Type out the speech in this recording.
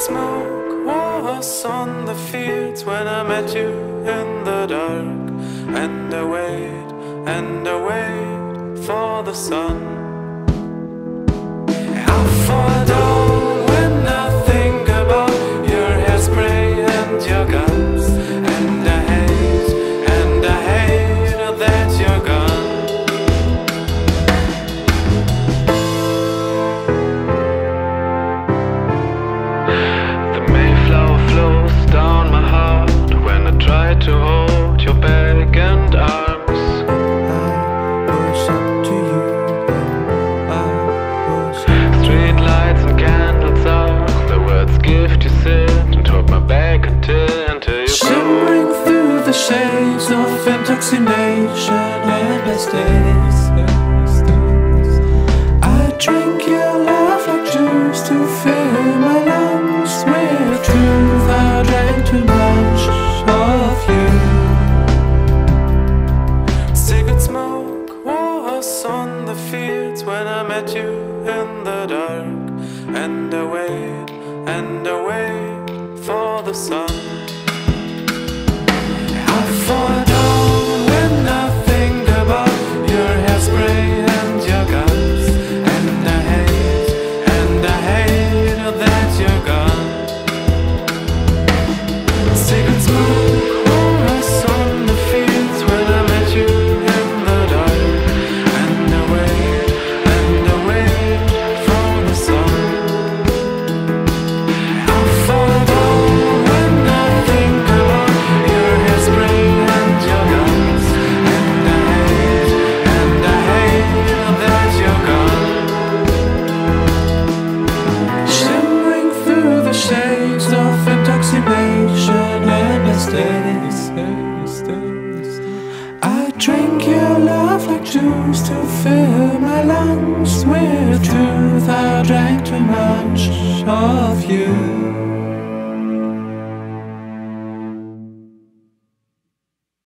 smoke was on the fields when I met you in the dark, and I wait for the sun. I fall down when I think about your hairspray and your guns, and I hate that you're gone. The Mayflower flows down my heart when I try to hold your back and arms. I push up to you, street lights and candles are the words gift you sit and hold my back until you shimmering through the shades of intoxication, endless days. I drink your love like juice to fill my lungs with truth. I drank too much of you. Cigarette smoke was on the fields when I met you in the dark, and I wait for the sun. I fall down when I think about your hairspray and your guns, and I hate that you're gone. Cigarette smoke was on the fields when I met you in the dark, and I wait for the sun. I fall down when I think about your hairspray and your guns, and I hate that you're gone. Shimmering through the shades of intoxication, endless days. I drink your love like juice to fill my lungs with truth. I drank too much of you.